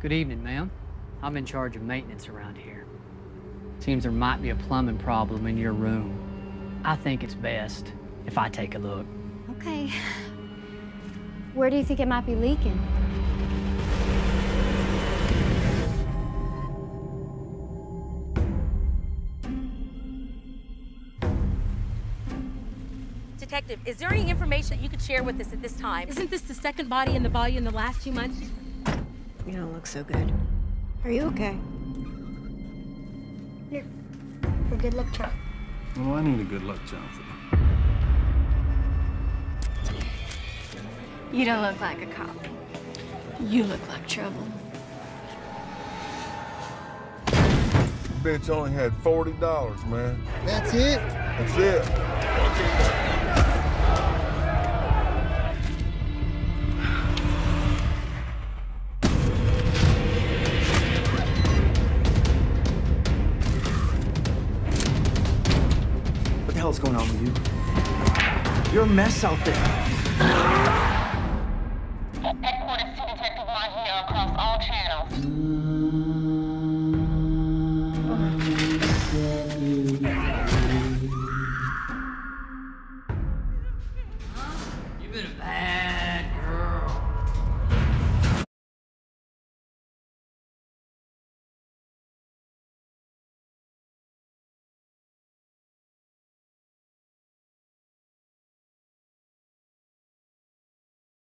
Good evening, ma'am. I'm in charge of maintenance around here. Seems there might be a plumbing problem in your room. I think it's best if I take a look. Okay. Where do you think it might be leaking? Detective, is there any information that you could share with us at this time? Isn't this the second body in the volume in the last 2 months? You don't look so good. Are you okay? Here, for good luck charm. Well, I need a good luck charm for you. You don't look like a cop. You look like trouble. Bitch only had $40, man. That's it? That's it. What the hell's going on with you? You're a mess out there. Headquarters to Detective Mahia across all channels.